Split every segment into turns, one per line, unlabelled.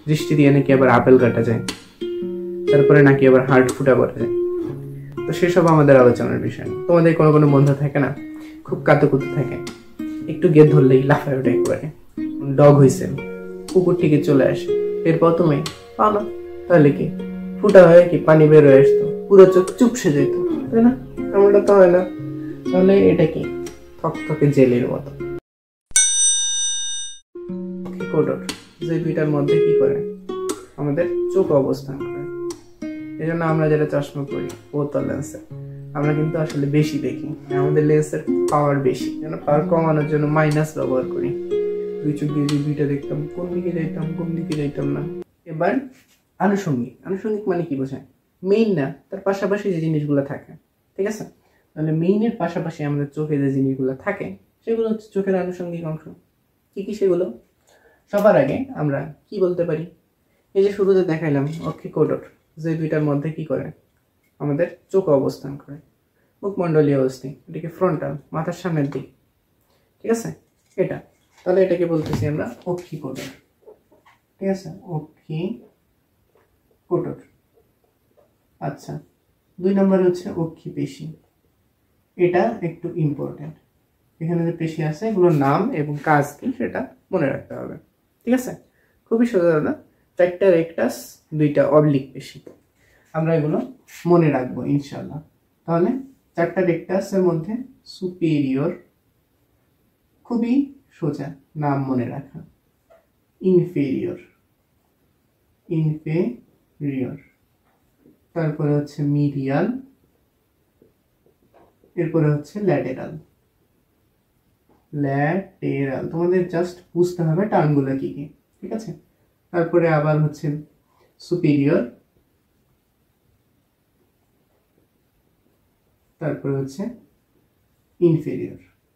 দৃষ্টি দিয়ে নাকি আবার আপেল কাটা যায়, তারপরে নাকি আবার হার্ট ফুটা করা যায়। তো সেসব আমাদের আলোচনার বিষয় না। তোমাদের কোনো কোনো বন্ধু থাকে না, খুব কাতুকুতু থাকে, একটু গেট ধরলেই লাফায় ওঠে, একবারে ডগ হয়েছে, কুকুর থেকে চলে আসে, এরপর তুমি পাও না, তাহলে কি ফুটা হয়ে কি পানি বের হয়ে আসতো, পুরো চোখ চুপসে যেত, তাই না? এমনটা তো হয় না। তাহলে এটা কি থকথকে জেলের মতো। যে দুইটার মধ্যে কি করে, আমাদের চোখ অবস্থান করে। এই জন্য আমরা যেটা চশমা পরি বোতল লেন্সের, আমরা কিন্তু আসলে বেশি দেখি, আমাদের লেন্সের পাওয়ার বেশি, যেন পাওয়ার কমানোর জন্য মাইনাস ব্যবহার করি। দুই চোখ দিয়ে যদি দুইটা দেখতাম, কোন দিকে যাইতাম কোন দিকে যাইতাম না। এবার আনুষঙ্গিক, আনুষঙ্গিক মানে কি বোঝায়? মেইন না, তার পাশাপাশি যে জিনিসগুলো থাকে, ঠিক আছে? তাহলে মেইনের পাশাপাশি আমাদের চোখে যে জিনিসগুলো থাকে সেগুলো হচ্ছে চোখের আনুষঙ্গিক অংশ। কি কি সেগুলো? সবার আগে আমরা কি বলতে পারি, এই যে শুরুতে দেখাইলাম অক্ষিকোটর, যে দুইটার মধ্যে কি করে, আমাদের চোখ অবস্থান করে। মুখমণ্ডলীয় অস্থি, এটাকে ফ্রন্টাল, মাথার সামনের দিক, ঠিক আছে? এটা, তাহলে এটাকে বলতেছি আমরা অক্ষিকোটর, ঠিক আছে? অক্ষিকোটর। আচ্ছা, 2 নম্বর হচ্ছে অক্ষিপেশী। এটা একটু ইম্পর্টেন্ট, এখানে যে পেশি আছে এগুলোর নাম এবং কাজ কি সেটা মনে রাখতে হবে, ঠিক আছে? খুবই সাধারণ, 4টা রেকটাস, 2টা অবলিক পেশি, আমরা এগুলো মনে রাখবো ইনশাআল্লাহ। তাহলে 4টা রেকটাসের মধ্যে সুপিরিয়র, খুবই সোজা নাম মনে রাখা, ইনফেরিয়র, ইনফেরিয়র, তারপরে হচ্ছে মিডিয়াল, এরপরে হচ্ছে ল্যাটেরাল, ল্যাটেরাল। তোমাদের জাস্ট বুঝতে হবে টার্মগুলো কি কি, ঠিক আছে? তারপরে আবার হচ্ছে সুপিরিয়র, তারপরে হচ্ছে ইনফেরিয়র।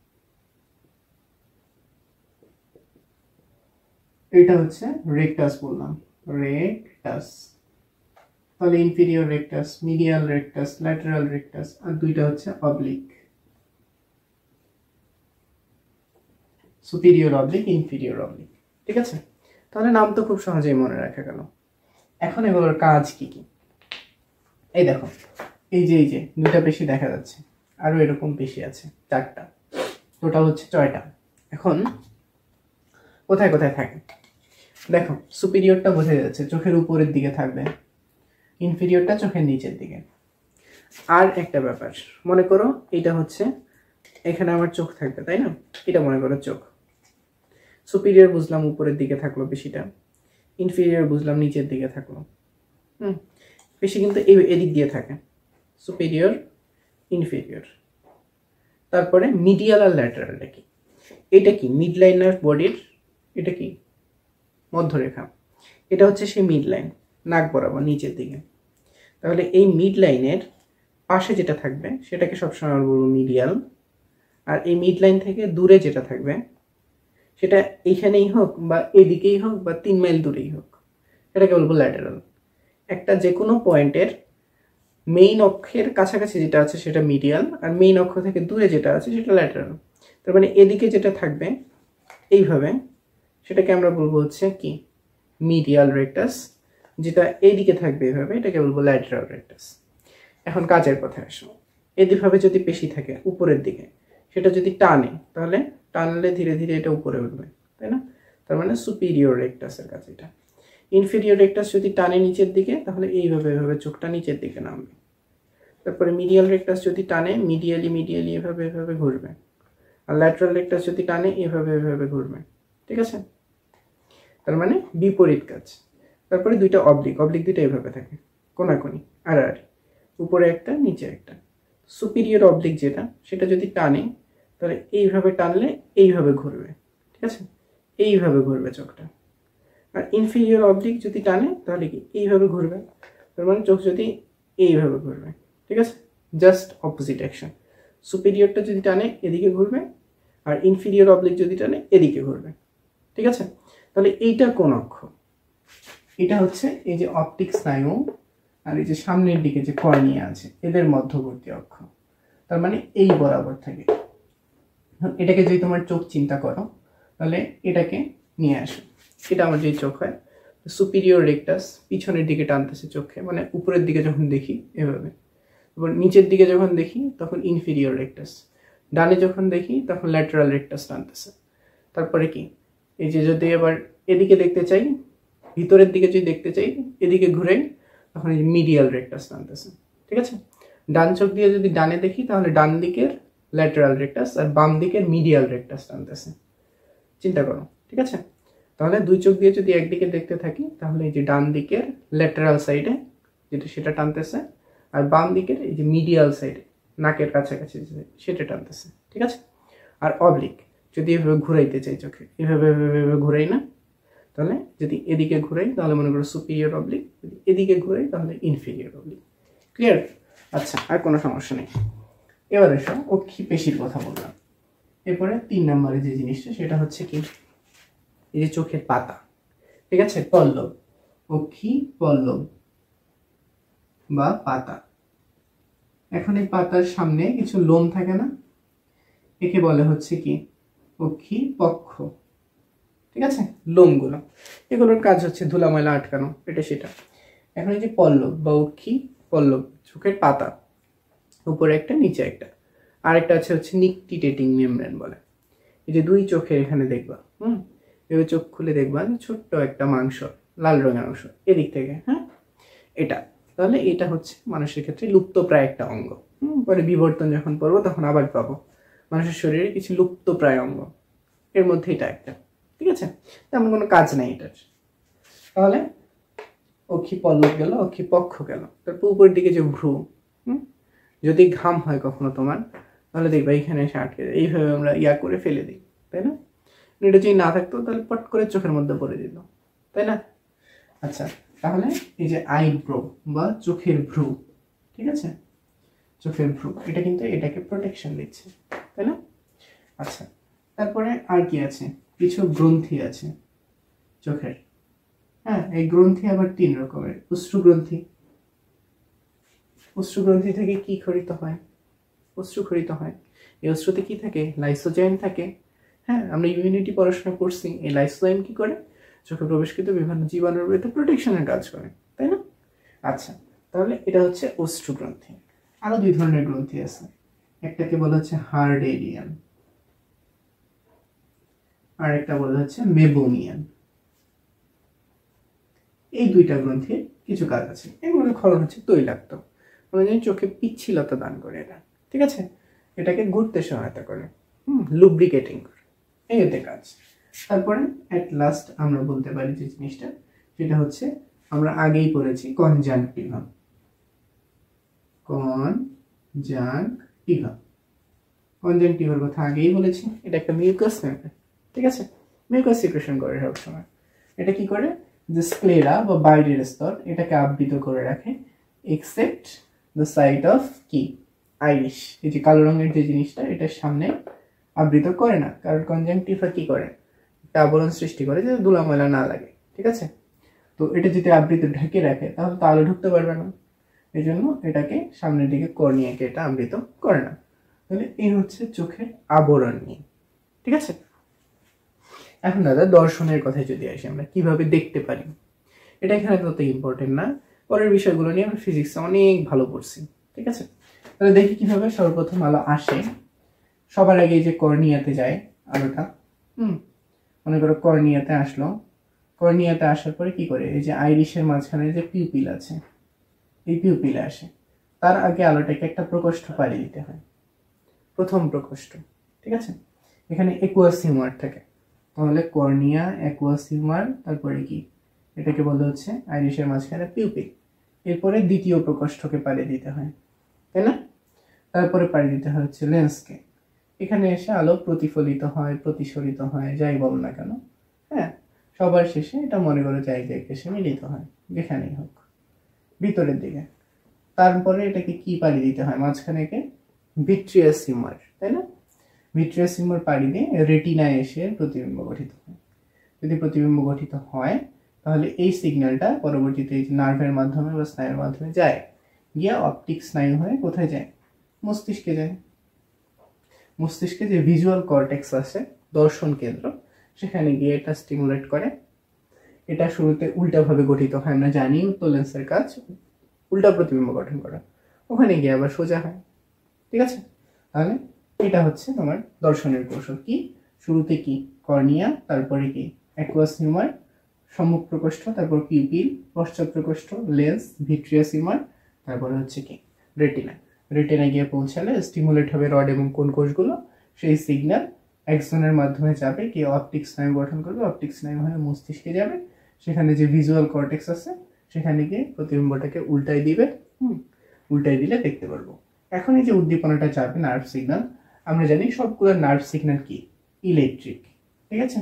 এটা হচ্ছে রেকটাস বললাম, রেকটাস। তাহলে inferior rectus, medial rectus, lateral rectus, আর 2টা হচ্ছে oblique, superior oblique, inferior oblique, ঠিক আছে? তাহলে নাম তো খুব সহজেই মনে রাখা গেল। এখন এগুলোর কাজ কি কি? এই দেখো, এই যে 2টা পেশি দেখা যাচ্ছে, আরো এরকম পেশি আছে 4টা, টোটাল হচ্ছে 6টা। এখন কোথায় কোথায় থাকে দেখো, সুপিরিয়রটা বোঝা যাচ্ছে চোখের উপরের দিকে থাকবে, ইনফেরিয়রটা চোখের নিচের দিকে। আর একটা ব্যাপার মনে করো, এটা হচ্ছে এখানে আমার চোখ থাকবে, তাই না? এটা মনে করো চোখ। সুপিরিয়র বুঝলাম উপরের দিকে থাকলো পেশিটা, ইনফেরিয়র বুঝলাম নিচের দিকে থাকলো। পেশি কিন্তু এদিক দিয়ে থাকে, সুপিরিয়র, ইনফেরিয়র। তারপরে মিডিয়াল আর ল্যাটারালটা কি? এটা কি মিড লাইনার বডির, এটা কি মধ্যরেখা, এটা হচ্ছে সেই মিড লাইন, নাক বরাবর নিচের দিকে। তাহলে এই মিড লাইনের পাশে যেটা থাকবে সেটাকে সবসময় আমরা বলবো মিডিয়াল, আর এই মিড লাইন থেকে দূরে যেটা থাকবে সেটা এইখানেই হোক বা এদিকেই হোক বা 3 মাইল দূরেই হোক, এটাকে বলবো ল্যাটারাল। একটা যে কোনো পয়েন্টের মেইন অক্ষের কাছাকাছি যেটা আছে সেটা মিডিয়াল, আর মেইন অক্ষ থেকে দূরে যেটা আছে সেটা ল্যাটারাল। তার মানে এদিকে যেটা থাকবে এইভাবে, সেটাকে আমরা বলবো হচ্ছে কি মিডিয়াল রেকটাস, যেটা এইদিকে থাকবে এইভাবে এটাকে বলবো ল্যাটারাল রেকটাস। এখন কাজের কথায় আসো, এদিকভাবে যদি পেশি থাকে উপরের দিকে, সেটা যদি টানে, তাহলে টানলে ধীরে ধীরে এটা উপরে উঠবে, তাই না? তার মানে সুপিরিয়র রেকটাসের কাছে এটা। ইনফেরিয়র রেকটাস যদি টানে নিচের দিকে, তাহলে এইভাবে এভাবে চোখটা নিচের দিকে নামবে। তারপরে মিডিয়াল রেকটাস যদি টানে মিডিয়ালি এভাবে এভাবে ঘুরবে, আর ল্যাটারাল রেকটাস যদি টানে এভাবে এভাবে ঘুরবে, ঠিক আছে? তার মানে বিপরীত কাজ। তারপরে 2টা অবলিক, অবলিক 2টা এভাবে থাকে, কোনাকুনি আর উপরে একটা নিচে একটা। সুপিরিয়র অবলিক যেটা, সেটা যদি টানে তাহলে এইভাবে টানলে এইভাবে ঘুরবে, ঠিক আছে? এইভাবে ঘুরবে চোখটা। আর ইনফেরিয়র অবলিক যদি টানে তাহলে কি এইভাবে ঘুরবে, তার মানে চোখ যদি এইভাবে ঘুরবে, ঠিক আছে? Just opposite action. সুপিরিয়রটা যদি টানে এদিকে ঘুরবে, আর ইনফেরিয়র অবলিক যদি টানে এদিকে ঘুরবে, ঠিক আছে? তাহলে এইটা কোন অক্ষ? এটা হচ্ছে এই যে অপটিক স্নায়ু আর এই যে সামনের দিকে যে কর্নিয়া আছে এদের মধ্যবর্তী অক্ষ, তার মানে এই বরাবর থাকে। এটাকে যদি তোমার চোখ চিন্তা করো, তাহলে এটাকে নিয়ে আসো, এটা আমার যে চোখ হয়, সুপিরিয়র রেকটাস পিছনের দিকে টানতেছে চোখে, মানে উপরের দিকে যখন দেখি এভাবে, এবার নিচের দিকে যখন দেখি তখন ইনফিরিয়র রেকটাস, ডানে যখন দেখি তখন ল্যাটারাল রেকটাস টানতেছে। তারপরে কি, এই যে যদি এবার এদিকে দেখতে চাই, ভিতরের দিকে যদি দেখতে চাই, এদিকে ঘুরে তখন এই যে মিডিয়াল রেকটাস টানতেছে। ঠিক আছে, ডান চোখ দিয়ে যদি ডানে দেখি তাহলে ডান দিকের ল্যাটারাল রেকটাস আর বাম দিকের মিডিয়াল রেকটাস টানতেছে। চিন্তা করো, ঠিক আছে। তাহলে দুই চোখ দিয়ে যদি একদিকে দেখতে থাকি তাহলে এই যে ডান দিকের ল্যাটারাল সাইডে যেটা সেটা টানতেছে, আর বাম দিকের এই যে মিডিয়াল সাইডে নাকের কাছাকাছি সেটা টানতেছে। ঠিক আছে, আর অবলিক যদি এভাবে ঘুরাইতে চাই চোখে, এভাবে এভাবে ঘুরাই না, তাহলে যদি এদিকে ঘুরাই তাহলে মনে করো সুপিরিয়র অবলিক, যদি এদিকে ঘুরাই তাহলে ইনফিরিয়র অবলিক। ক্লিয়ার? আচ্ছা, আর কোনো সমস্যা নেই। এবার এসো অক্ষি পেশির কথা বললাম। এরপরে 3 নম্বরে যে জিনিসটা সেটা হচ্ছে কি, এই যে চোখের পাতা, ঠিক আছে, পল্লব, অক্ষি পল্লব বা পাতা। এখন এই পাতার সামনে কিছু লোম থাকে না, একে বলে হচ্ছে কি অক্ষি পক্ষ। ঠিক আছে, লোমগুলো, এগুলোর কাজ হচ্ছে ধুলা ময়লা আটকানো, এটা সেটা। এখন এই যে পল্লব বা অক্ষি পল্লব, চোখের পাতা, উপরে একটা নিচে একটা, আরেকটা আছে হচ্ছে নিকটিটেটিং মেমব্রেন বলে। এই যে দুই চোখের এখানে দেখবা, এবার চোখ খুলে দেখবা যে ছোট্ট একটা মাংস, লাল রঙের অংশ এদিক থেকে, হ্যাঁ, এটা। তাহলে এটা হচ্ছে মানুষের ক্ষেত্রে লুপ্ত প্রায় একটা অঙ্গ। পরে বিবর্তন যখন পড়বো তখন আবার পাবো মানুষের শরীরে কিছু লুপ্ত প্রায় অঙ্গ, এর মধ্যে এটা একটা। ঠিক আছে, তেমন কোনো কাজ নাই এটার। তাহলে অক্ষি পল্লব গেল, অক্ষি পক্ষ গেল। তারপর উপরের দিকে যে ভ্রু, যদি ঘাম হয় কখনো তোমার, তাহলে দেখবা এখানে এসে আটকে যায়, এইভাবে আমরা ইয়া করে ফেলে দিই, তাই না? এটা যদি না থাকতো তাহলে পট করে চোখের মধ্যে পড়ে দিত, তাই না? আচ্ছা, তাহলে এই যে আইব্রো বা চোখের ভ্রু, ঠিক আছে, চোখের ভ্রু, এটা কিন্তু এটাকে প্রোটেকশন দিচ্ছে, তাই না? আচ্ছা, তারপরে আর কি আছে, কিছু গ্রন্থি আছে চোখের। হ্যাঁ, এই গ্রন্থি আবার 3 রকমের। অশ্রুগ্রন্থি, অশ্রুগ্রন্থি থেকে কি খরিত হয়? অশ্রু খরিত হয়। এই অশ্রুতে কি থাকে? লাইসোজাইম থাকে। হ্যাঁ, আমরা ইমিউনিটি পড়াশোনা করছি, এই লাইসোজাইম কি করে? চোখে প্রবেশকৃত বিভিন্ন জীবাণুর বিরুদ্ধে প্রোটেকশনের কাজ করে, তাই না? আচ্ছা, তাহলে এটা হচ্ছে অশ্রুগ্রন্থি। আরো 2 ধরনের গ্রন্থি আছে, একটাকে বলা হচ্ছে হার্ডেরিয়ান, আর একটা বলা হচ্ছে মেবোনিয়ান। এই 2টা গ্রন্থির কিছু কাজ আছে, এগুলোর ক্ষরণ হচ্ছে তৈলাক্ত, মানে চোখে পিচ্ছিলতা দান করে এটা। ঠিক আছে, এটাকে ঘুরতে সহায়তা করে, লুব্রিকেটিং করে, এই এতে কাজ। তারপরে অ্যাট লাস্ট আমরা বলতে পারি যে জিনিসটা, সেটা হচ্ছে আমরা আগেই পড়েছি কনজাংটিভা। কনজাংটিভা, কনজাংটিভার কথা আগেই বলেছি। এটা একটা মিউকাস মেমব্রেন, ঠিক আছে, মিউকাস সিক্রেশন করে সবসময়। এটা কি করে, যে স্ক্লেরা বা বাইরের স্তর এটাকে আবৃত করে রাখে, এক্সেপ্ট দ্য সাইড অফ কি আইরিশ, এই যে কালো রঙের যে জিনিসটা এটার সামনে আবৃত করে না, কারণ কনজাংটিভা কি করে, একটা আবরণ সৃষ্টি করে যে ধুলা ময়লা না লাগে। ঠিক আছে, তো এটা যদি আবৃত ঢেকে রাখে তাহলে তো আলো ঢুকতে পারবে না, এই জন্য এটাকে সামনের দিকে কর্নিয়াকে এটা আবৃত করে না। তাহলে এই হচ্ছে চোখের আবরণ নিয়ে। ঠিক আছে, এখন দাদা দর্শনের কথায় যদি আসি, আমরা কিভাবে দেখতে পারি, এটা এখানে তত ইম্পর্টেন্ট না, পরের বিষয়গুলো নিয়ে আমরা ফিজিক্সে অনেক ভালো পড়ছি। ঠিক আছে, তাহলে দেখি কিভাবে। সর্বপ্রথম আলো আসে সবার আগে যে কর্নিয়াতে যায় আলোটা, মনে করো কর্নিয়াতে আসলো, কর্নিয়াতে আসার পরে কি করে, এই যে আইরিশের মাঝখানে যে পিউপিল আছে, এই পিউপিলে আসে, তার আগে আলোটাকে একটা প্রকোষ্ঠ পাড়ি দিতে হয়, প্রথম প্রকোষ্ঠ। ঠিক আছে, এখানে একুয়াস হিউমার থাকে, তাহলে কর্নিয়া, একুয়াস হিউমার, তারপরে কি, এটাকে বলা হচ্ছে আইরিশের মাঝখানে পিউপিল। এরপরে দ্বিতীয় প্রকোষ্ঠকে পাড়ি দিতে হয়, তাই না? তারপরে পাড়ি দিতে হয় হচ্ছে লেন্সকে, এখানে এসে আলো প্রতিফলিত হয়, প্রতিসরিত হয়, যাই বল না কেন, হ্যাঁ, সবার শেষে এটা মনে করে জায়গায় এসে মিলিত হয়, যেখানেই হোক, ভিতরের দিকে। তারপরে এটাকে কি পাড়ি দিতে হয়, মাঝখানে ভিট্রিয়াস হিউমার, তাই না? ভিট্রিয়াস হিউমার পাড়ি দিয়ে রেটিনায় এসে প্রতিবিম্ব গঠিত হয়। যদি প্রতিবিম্ব গঠিত হয় তাহলে এই সিগন্যালটা পরবর্তীতে এই নার্ভের মাধ্যমে বা স্নায়ুর মাধ্যমে যায়, গিয়ে অপটিক স্নায়ু হয়ে কোথায় যায়, মস্তিষ্কে যায়। মস্তিষ্কে যে ভিজুয়াল কর্টেক্স আছে, দর্শন কেন্দ্র, সেখানে গিয়ে এটা স্টিমুলেট করে, এটা শুরুতে উল্টাভাবে গঠিত হয়, আমরা জানি উত্তল লেন্সের কাজ উল্টা প্রতিবিম্ব গঠন করা, ওখানে গিয়ে আবার সোজা হয়। ঠিক আছে, তাহলে এটা হচ্ছে আমার দর্শনের কৌশল। কি শুরুতে কি কর্নিয়া, তারপরে কি অ্যাকুয়াস হিউমার, সম্মুখ প্রকোষ্ঠ, তারপর পিউপিল, পশ্চাৎ প্রকোষ্ঠ, লেন্স, ভিট্রিয়াস হিউমার, তারপরে হচ্ছে কি রেটিনা। রেটিনা গিয়ে পৌঁছালে স্টিমুলেট হবে রড এবং কোন কোষগুলো, সেই সিগন্যাল অ্যাক্সনের মাধ্যমে যাবে, কি অপটিক স্নায়ু গঠন করবে, অপটিক স্নায়ু হয়ে মস্তিষ্কে যাবে, সেখানে যে ভিজুয়াল কর্টেক্স আছে সেখানে গিয়ে প্রতিবিম্বটাকে উল্টাই দিবে, উল্টাই দিলে দেখতে পারবো। এখন এই যে উদ্দীপনাটা যাবে নার্ভ সিগন্যাল, আমরা জানি সবগুলো নার্ভ সিগন্যাল কি ইলেকট্রিক। ঠিক আছে,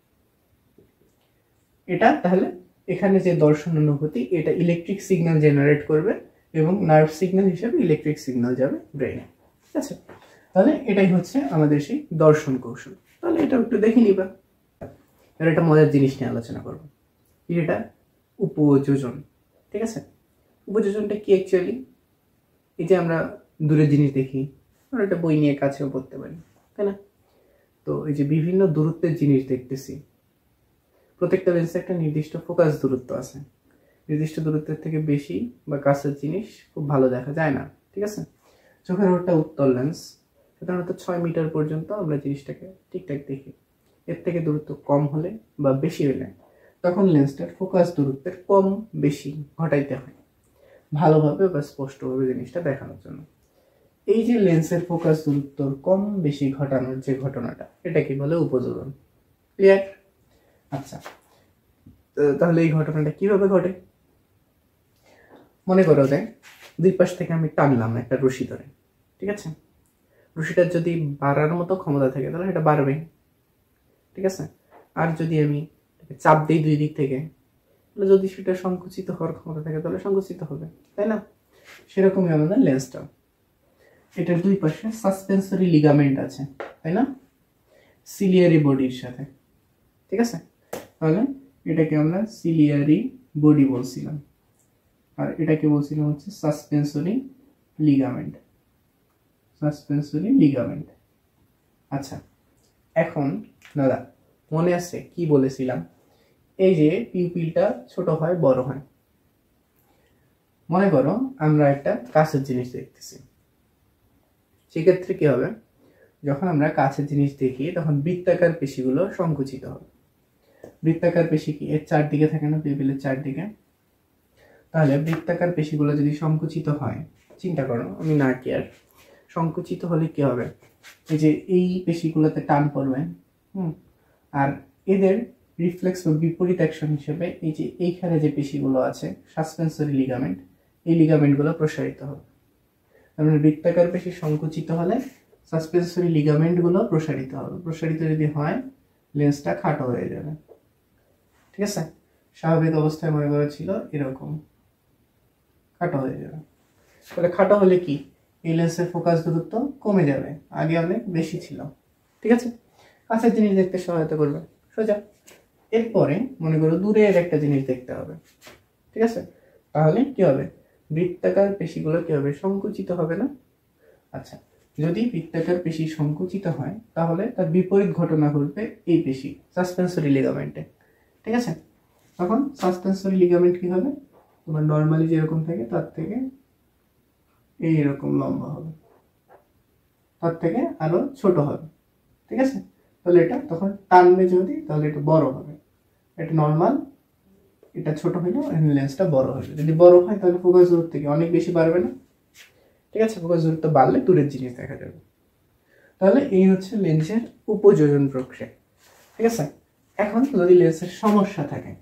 এটা তাহলে এখানে যে দর্শন অনুভূতি এটা ইলেকট্রিক সিগন্যাল জেনারেট করবে এবং নার্ভ সিগন্যাল হিসেবে ইলেকট্রিক সিগন্যাল যাবে ব্রেইনে। ঠিক আছে, তাহলে এটাই হচ্ছে আমাদের সেই দর্শন কৌশল। তাহলে এটা একটু দেখে নিবা। এবার একটা মজার জিনিস নিয়ে আলোচনা করবো, এটা উপযোজন। ঠিক আছে, উপযোজনটা কি অ্যাকচুয়ালি? এই যে আমরা দূরের জিনিস দেখি, আমরা একটা বই নিয়ে কাছেও পড়তে পারি, তাই না? তো এই যে বিভিন্ন দূরত্বের জিনিস দেখতেছি, প্রত্যেকটা লেন্সে একটা নির্দিষ্ট ফোকাস দূরত্ব আছে, নির্দিষ্ট দূরত্বের থেকে বেশি বা কাছের জিনিস খুব ভালো দেখা যায় না। ঠিক আছে, চোখের একটা উত্তল লেন্স সাধারণত 6 মিটার পর্যন্ত আমরা জিনিসটাকে ঠিকঠাক দেখি। এর থেকে দূরত্ব কম হলে বা বেশি হলে তখন লেন্সটার ফোকাস দূরত্বের কম বেশি ঘটাইতে হয় ভালোভাবে বা স্পষ্টভাবে জিনিসটা দেখানোর জন্য। এই যে লেন্সের ফোকাস দূরত্বর কম বেশি ঘটানোর যে ঘটনাটা, এটাকে বলে উপযোজন। ক্লিয়ার? আচ্ছা, তাহলে এই ঘটনাটা কিভাবে ঘটে? মনে করো যে দুই পাশ থেকে আমি টানলাম একটা রশি ধরে। ঠিক আছে, রশিটার যদি বাড়ার মতো ক্ষমতা থাকে তাহলে এটা বাড়বে। ঠিক আছে, আর যদি আমি চাপ দিই দুই দিক থেকে, তাহলে যদি সেটা সংকুচিত হওয়ার ক্ষমতা থাকে তাহলে সংকুচিত হবে, তাই না? সেরকমই আমাদের লেন্সটা, এটার দুই পাশে সাসপেন্সরি লিগামেন্ট আছে, তাই না, সিলিয়ারি বডির সাথে। ঠিক আছে, তাহলে এটাকে আমরা সিলিয়ারি বডি বলছিলাম, আর এটাকে বলছিলাম হচ্ছে সাসপেন্সরি লিগামেন্ট, সাসপেন্সরি লিগামেন্ট। আচ্ছা, এখন দাদা মনে আছে কি বলেছিলাম, এই যে পিউপিলটা ছোট হয় বড় হয়। মনে করো আমরা একটা কাছের জিনিস দেখতেছি, সেক্ষেত্রে কি হবে, যখন আমরা কাছের জিনিস দেখি তখন বৃত্তাকার পেশিগুলো সংকুচিত হবে। বৃত্তাকার পেশি কি এর চারদিকে থাকে না, পিউপিলের চারদিকে? তাহলে বৃত্তাকার পেশিগুলো যদি সংকুচিত হয়, চিন্তা করো, আমি না কি আর সংকুচিত হলে কি হবে, এই যে এই পেশিগুলোতে টান পড়বে, আর এদের রিফ্লেক্স বা বিপরীত অ্যাকশন হিসেবে এই যে এইখানে যে পেশিগুলো আছে সাসপেন্সরি লিগামেন্ট, এই লিগামেন্টগুলো প্রসারিত হবে। তার মানে বৃত্তাকার পেশি সংকুচিত হলে সাসপেন্সরি লিগামেন্টগুলো প্রসারিত হবে। প্রসারিত যদি হয় লেন্সটা খাটো হয়ে যাবে। ঠিক আছে, স্বাভাবিক অবস্থায় মনে করা ছিল এরকম, খাটো হয়ে যাবে। তাহলে খাটো হলে কি এই লেন্সের ফোকাস দূরত্ব কমে যাবে, আগে অনেক বেশি ছিল। ঠিক আছে, কাছের জিনিস দেখতে সহায়তা করবে, সোজা। এরপরে মনে করো দূরের একটা জিনিস দেখতে হবে। ঠিক আছে, তাহলে কি হবে, বৃত্তাকার পেশিগুলো কি হবে, সংকুচিত হবে না? আচ্ছা, যদি বৃত্তাকার পেশি সংকুচিত হয় তাহলে তার বিপরীত ঘটনা ঘটবে এই পেশি সাসপেন্সরি লিগামেন্টে। ঠিক আছে, তখন সাসপেন্সরি লিগামেন্ট কি হবে, তোমার নর্মালি যেরকম থাকে তার থেকে এইরকম লম্বা হবে, তার থেকে আরো ছোট হবে। ঠিক আছে, তাহলে এটা তখন টানবে যদি, তাহলে এটা বড় হবে। এটা নর্মাল, এটা ছোট হইলেও লেন্সটা বড় হবে। যদি বড় হয় তাহলে ফোকাস দূরত্ব থেকে অনেক বেশি বাড়বে না? ঠিক আছে, ফোকাস দূরত্ব বাড়লে দূরের জিনিস দেখা যাবে। তাহলে এই হচ্ছে লেন্সের উপযোজন প্রক্রিয়া। ঠিক আছে, এখন যদি লেন্সের সমস্যা থাকে,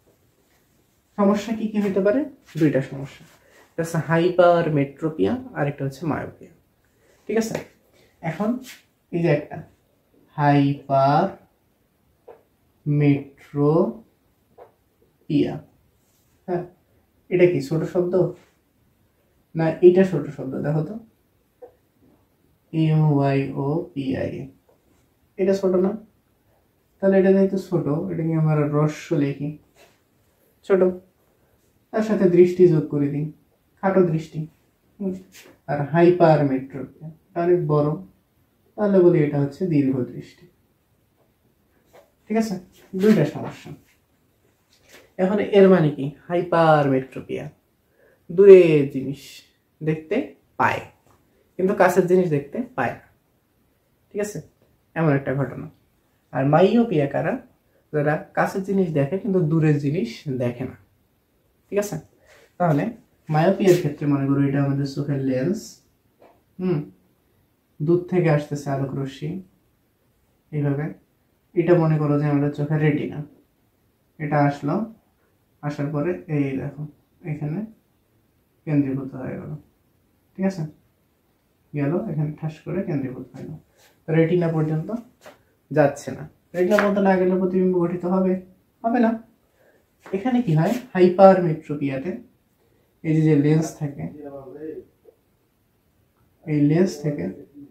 সমস্যা কি কি হতে পারে? দুইটা সমস্যা, একটা হচ্ছে হাইপার মেট্রোপিয়া আর একটা হচ্ছে মায়োপিয়া। ঠিক আছে, এখন এই যে একটা হাইপার মেট্রোপিয়া, হ্যাঁ, এটা কি ছোট শব্দ না এটা ছোট শব্দ? দেখো তো, MYOPIA, এটা ছোট না? তাহলে এটা যেহেতু ছোট, এটাকে আমরা হ্রস্ব লিখি, ছোট, তার সাথে দৃষ্টি যোগ করে দিই, খাটো দৃষ্টি। আর হাইপার মেট্রোপিয়া অনেক বড়, তাহলে বলি এটা হচ্ছে দীর্ঘ দৃষ্টি। ঠিক আছে, দুইটা সমস্যা। এখন এর মানে কি, হাইপারমেট্রোপিয়া, দূরের জিনিস দেখতে পায় কিন্তু কাছের জিনিস দেখতে পায় না, ঠিক আছে, এমন একটা ঘটনা। আর মাইওপিয়া কারা, যারা কাছের জিনিস দেখে কিন্তু দূরের জিনিস দেখে না, ঠিক আছে। তাহলে মায়োপিয়ার ক্ষেত্রে মনে করো এটা আমাদের চোখের লেন্স, দূর থেকে আসতেছে আলোক রশ্মি এইভাবে, এটা মনে করো যে আমাদের চোখের রেটিনা, এটা আসলো, আসার পরে এই দেখো এখানে কেন্দ্রীভূত হয়ে গেল, ঠিক আছে, গেল এখানে ঠাস করে কেন্দ্রীভূত হয়ে গেল, রেটিনা পর্যন্ত যাচ্ছে না। রেটিনা পর্যন্ত না গেলে প্রতিবিম্ব গঠিত হবে হবে না। এখানে কি হয়, হাইপারমেট্রোপিয়াতে এই যে লেন্স থাকে, এই লেন্স থেকে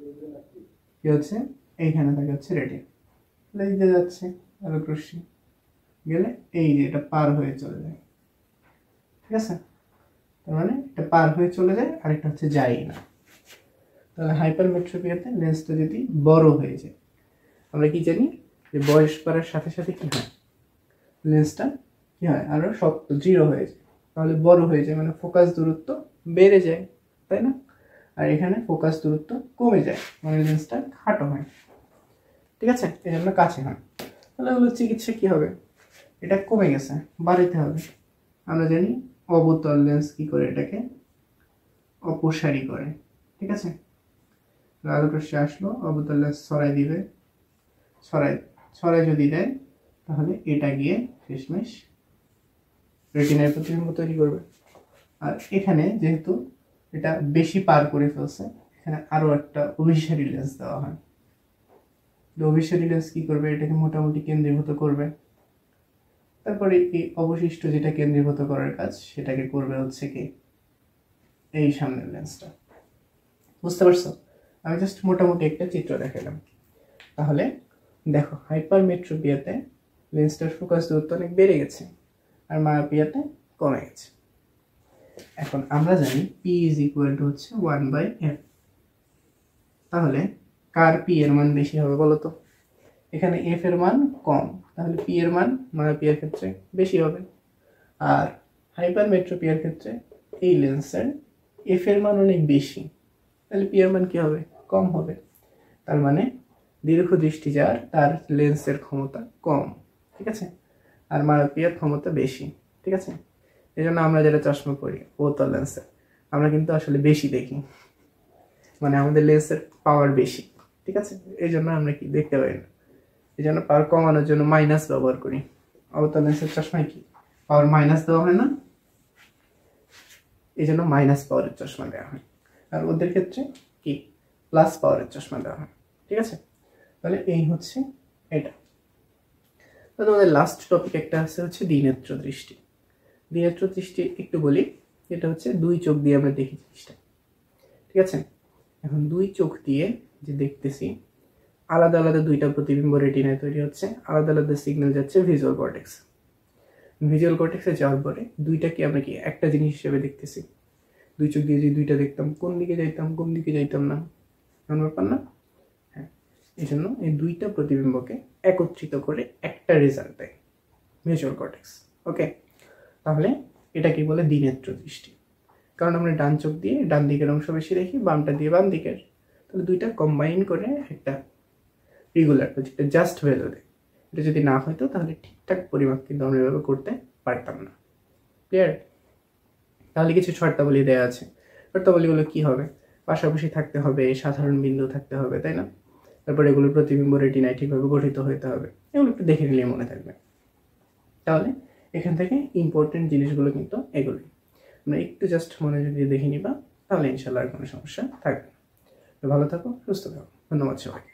কি হচ্ছে, এইখানে থাকে হচ্ছে রেটিনা, লেন্স দিয়ে যাচ্ছে আলোক রশ্মি, গেলে এই যে এটা পার হয়ে চলে যায়, ঠিক আছে, তার মানে এটা পার হয়ে চলে যায়, আরেকটা হচ্ছে যায় না। তাহলে হাইপারমেট্রোপিয়াতে লেন্সটা যদি বড় হয়ে যায়, আমরা কি জানি যে বয়স বাড়ার সাথে সাথে কি হয়, লেন্সটা কি হয় আরো শক্ত দৃঢ় হয়ে যায়, তাহলে বড় হয়ে যায় মানে ফোকাস দূরত্ব বেড়ে যায়, তাই না। আর এখানে ফোকাস দূরত্ব কমে যায় মানে লেন্সটা খাটো হয়, ঠিক আছে, এই জন্য কাছে হয়। তাহলে হলো চিকিৎসা কি হবে, এটা কমে গেছে বাড়াইতে হবে। আমরা জানি অবতল লেন্স কি করে, এটাকে অপসারী করে, ঠিক আছে, আলোক রশ্মি আসলো অবতল লেন্স ছড়াই দিবে, ছড়াই যদি দেয় তাহলে এটা গিয়ে শেষমেশ রেটিনার প্রতিবিম্ব তৈরি করবে। আর এখানে যেহেতু এটা বেশি পার করে ফেলছে, এখানে আরো একটা অভিসারী লেন্স দেওয়া হয়। অভিসারী লেন্স কি করবে, এটাকে মোটামুটি কেন্দ্রীভূত করবে, তারপরে এই অবশিষ্ট যেটা কেন্দ্রীভূত করার কাজ সেটাকে করবে হচ্ছে কি এই সামনের লেন্সটা। বুঝতে পারছো, আমি জাস্ট মোটামুটি একটা চিত্র দেখালাম। তাহলে দেখো হাইপারমেট্রোপিয়াতে লেন্সটার ফোকাস দূরত্ব অনেক বেড়ে গেছে আর মায়োপিয়াতে কমে গেছে। এখন আমরা জানি P ইজ ইকুয়াল টু হচ্ছে 1/f। তাহলে কার P এর মান বেশি হবে বলো তো, এখানে f এর মান কম, তাহলে P এর মান মায়োপিয়ার ক্ষেত্রে বেশি হবে। আর হাইপারমেট্রোপিয়ার ক্ষেত্রে এই লেন্সের f এর মান অনেক বেশি, তাহলে P এর মান কি হবে, কম হবে। তার মানে দীর্ঘ দৃষ্টি যার, তার লেন্সের ক্ষমতা কম, ঠিক আছে, আর মায়োপিয়ার ক্ষমতা বেশি, ঠিক আছে। এই জন্য আমরা যেটা চশমা পরি অবতল লেন্সের, আমরা কিন্তু আসলে বেশি দেখি, মানে আমাদের লেন্সের পাওয়ার বেশি, ঠিক আছে, এই জন্য আমরা কি দেখতে পাই না, এই জন্য পাওয়ার কমানোর জন্য মাইনাস ব্যবহার করি। অবতল লেন্সের চশমায় কি পাওয়ার মাইনাস দেওয়া হয় না, এই জন্য মাইনাস পাওয়ারের চশমা দেওয়া হয়, আর ওদের ক্ষেত্রে কি প্লাস পাওয়ারের চশমা দেওয়া হয়, ঠিক আছে। তাহলে এই হচ্ছে এটা। তো তোমাদের লাস্ট টপিক একটা আছে হচ্ছে দ্বিনেত্র দৃষ্টি। দ্বিনেত্র দৃষ্টি একটু বলি, এটা হচ্ছে দুই চোখ দিয়ে আমরা দেখি জিনিসটা, ঠিক আছে। এখন দুই চোখ দিয়ে যে দেখতেছি, আলাদা আলাদা দুইটা প্রতিবিম্ব রেটিনায় তৈরি হচ্ছে, আলাদা আলাদা সিগন্যাল যাচ্ছে ভিজুয়াল কর্টেক্স। ভিজুয়াল কর্টেক্সে যাওয়ার পরে দুইটাকে আমরা কি একটা জিনিস হিসেবে দেখতেছি। দুই চোখ দিয়ে যদি দুইটা দেখতাম, কোন দিকে যাইতাম কোন দিকে যাইতাম না, এমন ব্যাপার না। হ্যাঁ, এই জন্য এই দুইটা প্রতিবিম্বকে একত্রিত করে একটা রেজাল্ট দেয় ভিজুয়াল কর্টেক্স, ওকে। তাহলে এটা কি বলে দ্বিনেত্র দৃষ্টি, কারণ আমরা ডান চোখ দিয়ে ডান দিকের অংশ বেশি দেখি, বামটা দিয়ে বাম দিকের, তাহলে দুইটা কম্বাইন করে একটা রেগুলার যেটা জাস্ট ভ্যালু দেয়। এটা যদি না হয়তো তাহলে ঠিকঠাক পরিমাপ কিন্তু আমরা এভাবে করতে পারতাম না, ক্লিয়ার। তাহলে কিছু শর্তাবলী দেওয়া আছে, শর্তাবলীগুলো কি হবে, পাশাপাশি থাকতে হবে, সাধারণ বিন্দু থাকতে হবে, তাই না, তারপর এগুলোর প্রতিবিম্ব রেটিনায় ঠিকভাবে গঠিত হতে হবে, এগুলো একটু দেখে নিলে মনে থাকবে। তাহলে এখান থেকে ইম্পর্টেন্ট জিনিসগুলো কিন্তু এগুলোই, আমরা একটু জাস্ট মনোযোগ দিয়ে দেখে নিবা, তাহলে ইনশাল্লাহ আর কোনো সমস্যা থাকবে না। ভালো থাকো, সুস্থ থাকো, ধন্যবাদ সবাইকে।